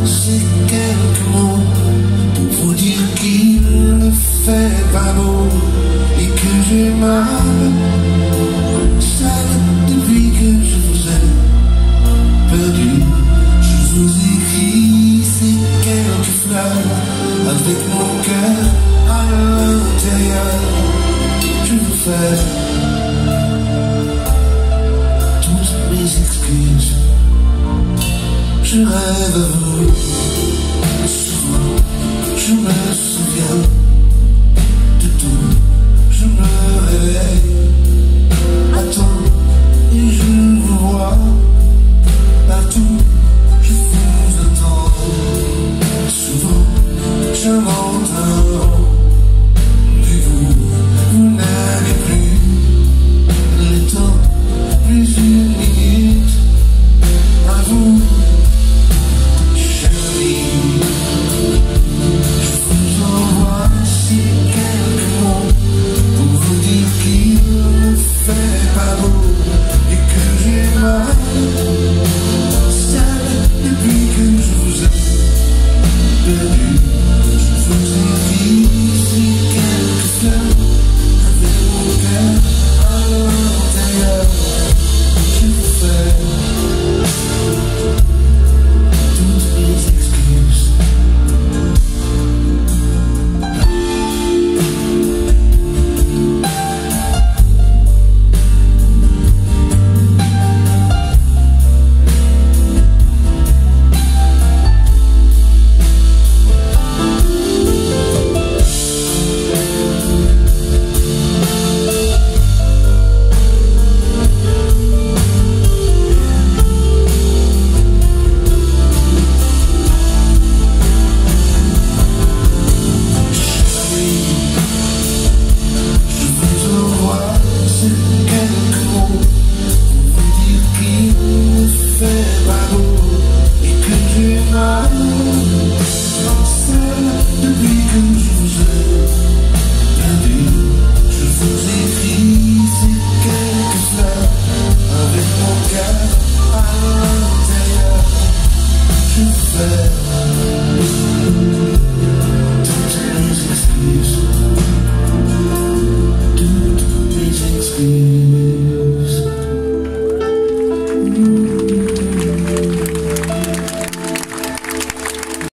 ces quelques mots pour vous dire qu'il ne fait pas beau et que j'ai mal seul depuis que je vous ai perdu. Je vous écris ces quelques fleurs avec mon cœur à l'intérieur. Je vous fais toutes mes excuses. Je rêve à vous, et souvent je me souviens de tout. Je me réveille à temps et je vous vois partout. Je vous attends. Souvent je monte un rendez-vous. Vous n'avez plus le temps, plus une minute à vous. Fait pas beau et que j'ai mal